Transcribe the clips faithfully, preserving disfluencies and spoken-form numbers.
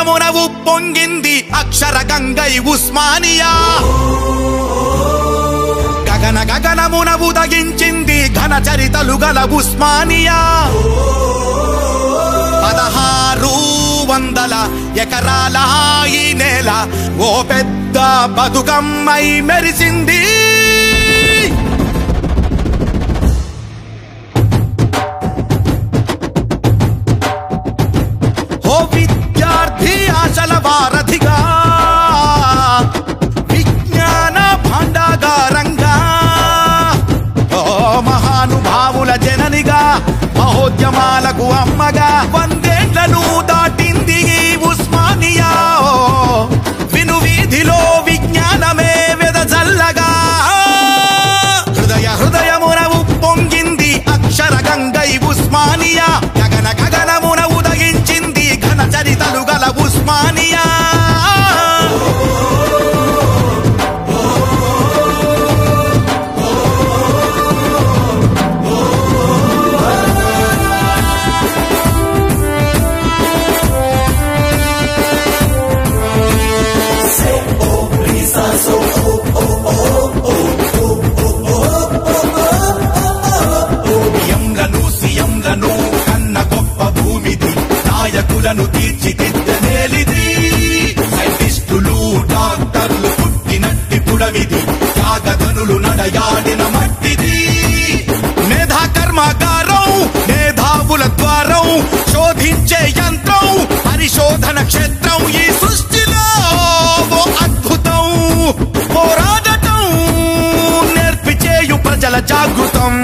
గగనమున ఉప్పొంగింది అక్షర గంగై ఉస్మానియా గగన గగనమున ఉదగించింది ఘన చరితలు గల ఉస్మానియా పదహారు వందల ఎకరాల ఈ నేల ఓ పెద్ద బతుకమ్మై మెరిసింది ఓ విద్యార్థి ఆశల వారధిగా విజ్ఞాన భాండాగారంగా ఓ మహానుభావుల జననిగా మహోద్యమాలకు అమ్మగా వందేళ్లను దాటింది ఉస్మానియా విను వీధిలో విజ్ఞానమే వెదజల్లగా హృదయ హృదయమున ఉప్పొంగింది అక్షర గంగై ఉస్మానియా గగన గగనమున ఉదయించింది ఘన చరితలు గల ఉస్మానియా నాయకులను తీర్చిదిద్దనేలిది సైంటిస్టులు డాక్టర్లు పుట్టినట్టి పుడవిది త్యాగధనులు నడయాడిన మట్టిది మేధా కర్మాగారం మేధావుల ద్వారం శోధించే యంత్రం పరిశోధన క్షేత్రం ఈ సృష్టిలో ఓ అద్భుతం పోరాడటం నేర్పిచేయు ప్రజల జాగృతం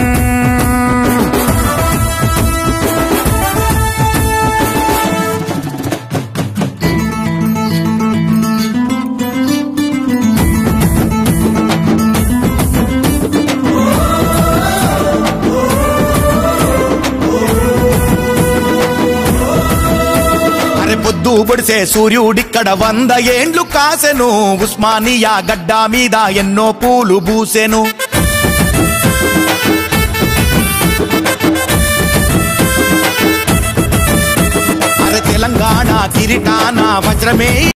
పొద్దు పొడిసే సూర్యుడిక్కడ వంద ఏండ్లు కాసెను ఉస్మానియా గడ్డ మీద ఎన్నో పూలు పూసెను అరే తెలంగాణ కిరీటాన వజ్రమే